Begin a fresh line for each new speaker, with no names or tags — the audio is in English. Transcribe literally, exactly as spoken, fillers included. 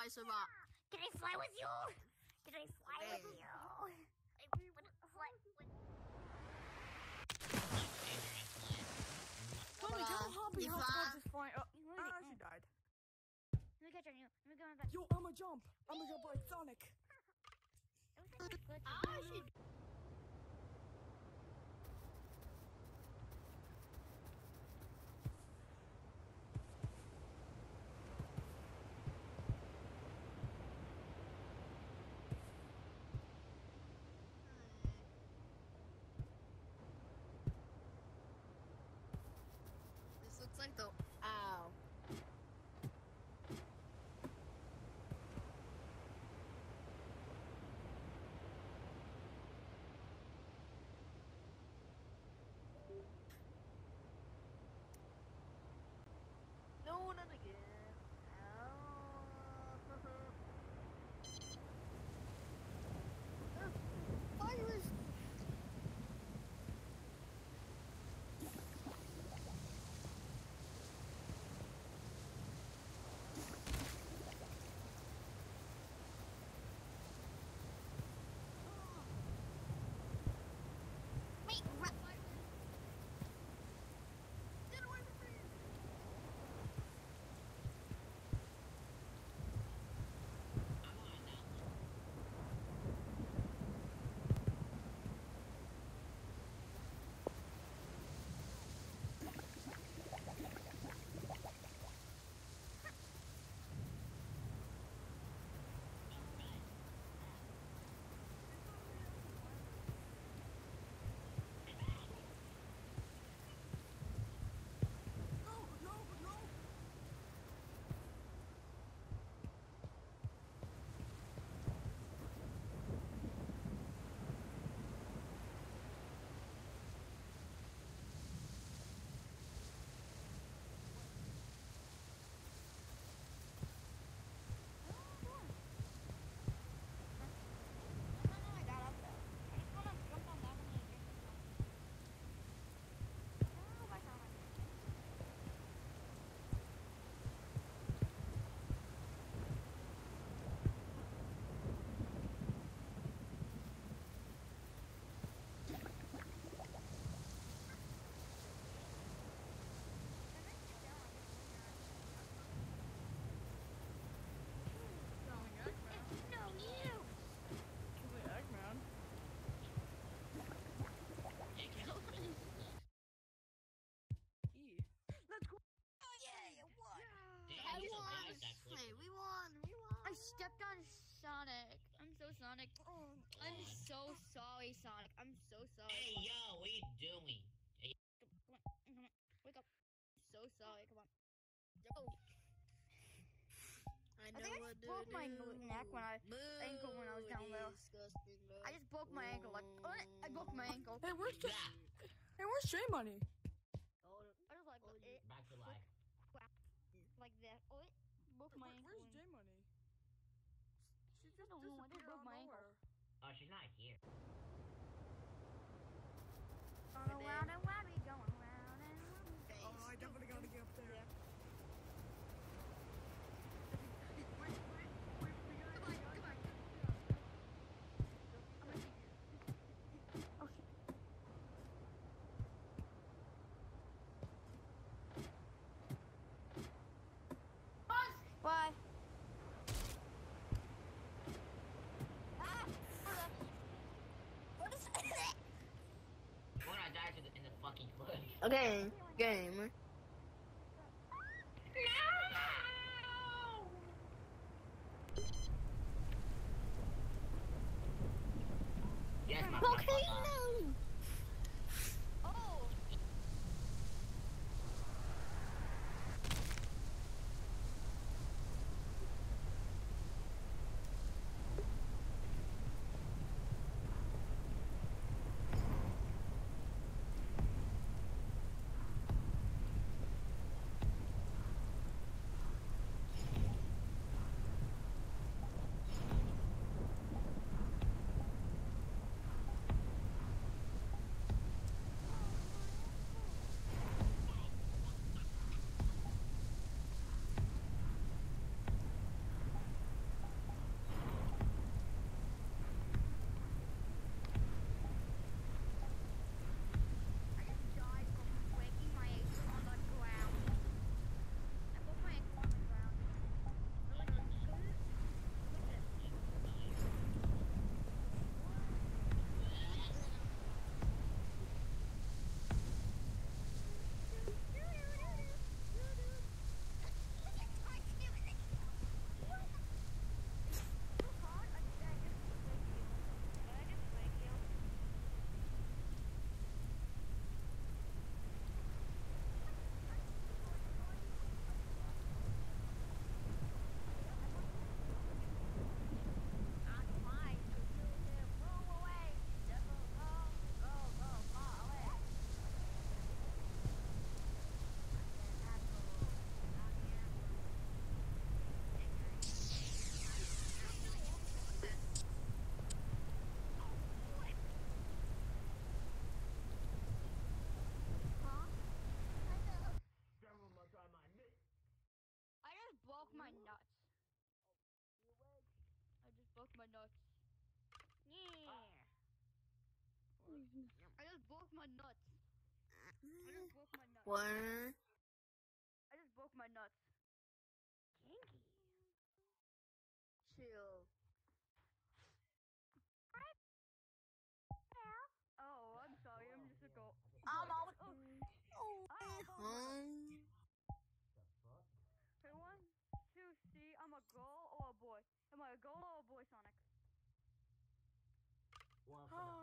fly so far?
Can I fly with you? Can I fly
Okay.
with you? I really want to fly with
Tommy, tell him Hoppy
You
Hopscotch
fly?
is flying. Oh,
You wanna
ah,
get-
she died.
Let me catch on you. Let me go on back.
Yo, I'ma jump. I'ma jump like Sonic.
It looks like we're glitching.
Ah, she This looks like the ow. No, not again. Ow. Virus. Wait, run. Get away from me.
No, no, no.
No, no, I got up there. I just wanna jump on that one and get this one. No, my God. No, you.
Kill the Eggman. E. Let's go.
Yeah, you won.
I won. Hey, we won. We won.
I stepped on Sonic. I'm so Sonic. I'm so sorry, Sonic. I'm so sorry.
Hey, yo, what are you doing?
Come on, come on, wake up. So sorry. Come on. Yo.
I
I
know
think I
what
just
to
broke my
do.
neck when I- ankle when I was down there.
Disgusting, bro.
I just broke my ankle. Like, oh, I broke my ankle.
Hey, where's J-
Ah,
Hey, where's J Money?
I just like it,
back to life.
like that. Oh, it broke my
Where-
ankle.
Where's
and-
J Money? She
I
just
don't know, I just
disappeared
broke
out of
my ankle.
nowhere.
Oh, she's not here.
Going around and round, we going round and round.
Oh, I definitely gotta get up there.
Yeah.
Wait, wait, wait, we gotta
Goodbye,
go.
goodbye. I'm gonna see you. Oh shit. Bye. Ah! What is that?
When I died to the, in the fucking cliff.
Okay, game.
Yes, my
Okay,
papa.
no.
Oh. my nuts. Yeah. I just broke my nuts. I just broke my nuts.
What?
I just broke my nuts. Kinky. Chill. Oh, I'm sorry. I'm just a girl.
I'm all.
Oh,
Oh, home.
hey, one, two, see, I'm a girl or a boy? Am I a girl or a boy, Sonic?
Well, for the